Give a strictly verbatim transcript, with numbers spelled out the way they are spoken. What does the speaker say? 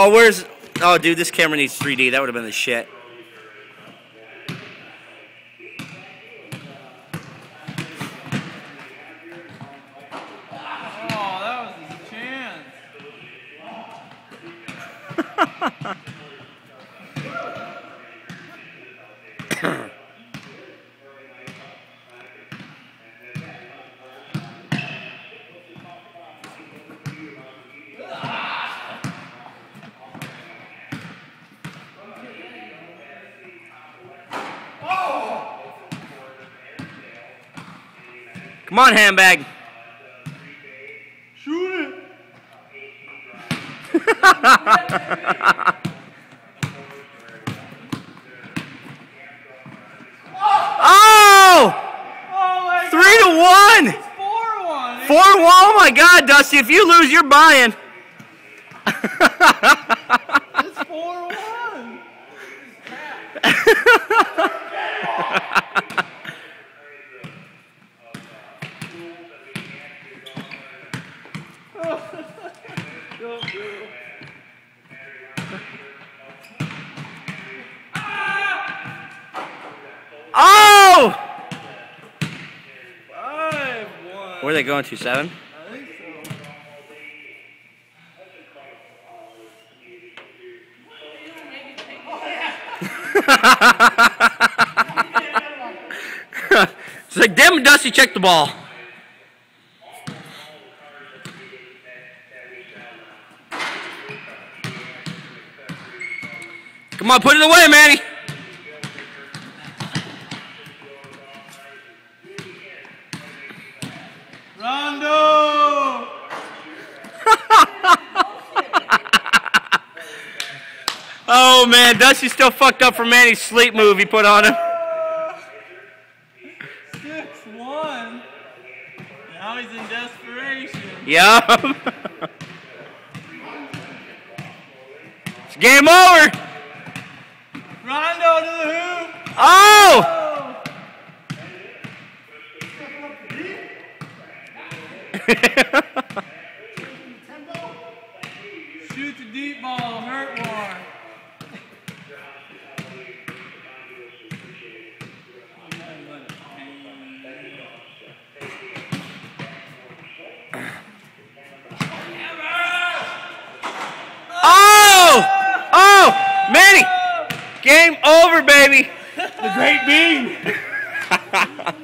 Oh, where's... Oh, dude, this camera needs three D. That would have been the shit. Oh, that was his chance. Come on, handbag. Shoot it. Oh! Oh Three to one. It's four one. Four to one. Oh my God, Dusty! If you lose, you're buying. It's four one. Don't do it. Oh! Five one. Where are they going to? Seven? I think so. It's like, damn it, Dusty, check the ball. Come on, put it away, Manny. Rondo! Oh, man, Dusty's still fucked up from Manny's sleep move he put on him. six one. Now he's in desperation. Yup. It's game over. Rondo to the hoop. Oh! Shoot the deep ball, hurt one. Oh! Oh! Manny! Game over, baby! The great bean.